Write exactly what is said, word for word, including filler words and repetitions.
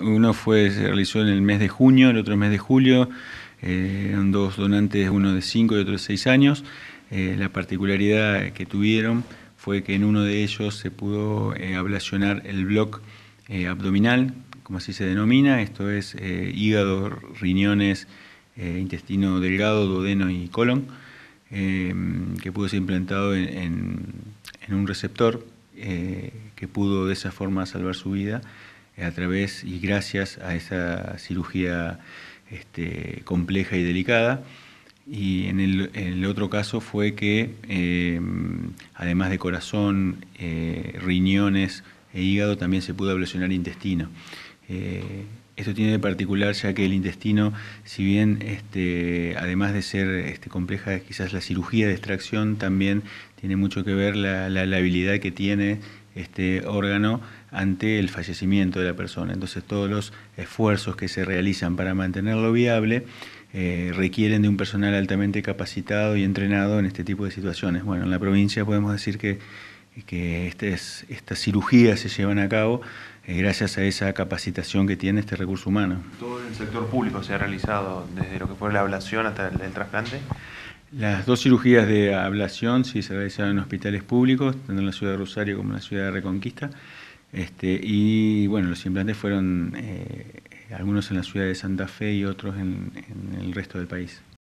Uno fue, se realizó en el mes de junio, el otro mes de julio. Eh, eran dos donantes, uno de cinco y otro de seis años. Eh, la particularidad que tuvieron fue que en uno de ellos se pudo eh, ablacionar el bloque eh, abdominal, como así se denomina, esto es eh, hígado, riñones, eh, intestino delgado, duodeno y colon, eh, que pudo ser implantado en, en, en un receptor eh, que pudo de esa forma salvar su vida a través y gracias a esa cirugía este, compleja y delicada. Y en el, en el otro caso fue que, eh, además de corazón, eh, riñones e hígado, también se pudo ablacionar intestino. Eh, esto tiene de particular ya que el intestino, si bien este, además de ser este, compleja, quizás la cirugía de extracción también tiene mucho que ver la, la, la habilidad que tiene este órgano ante el fallecimiento de la persona. Entonces todos los esfuerzos que se realizan para mantenerlo viable eh, requieren de un personal altamente capacitado y entrenado en este tipo de situaciones. Bueno, en la provincia podemos decir que, que este es, estas cirugías se llevan a cabo eh, gracias a esa capacitación que tiene este recurso humano. ¿Todo el sector público se ha realizado desde lo que fue la ablación hasta el, el trasplante? Las dos cirugías de ablación sí se realizaron en hospitales públicos, tanto en la ciudad de Rosario como en la ciudad de Reconquista. Este, y bueno, los implantes fueron eh, algunos en la ciudad de Santa Fe y otros en, en el resto del país.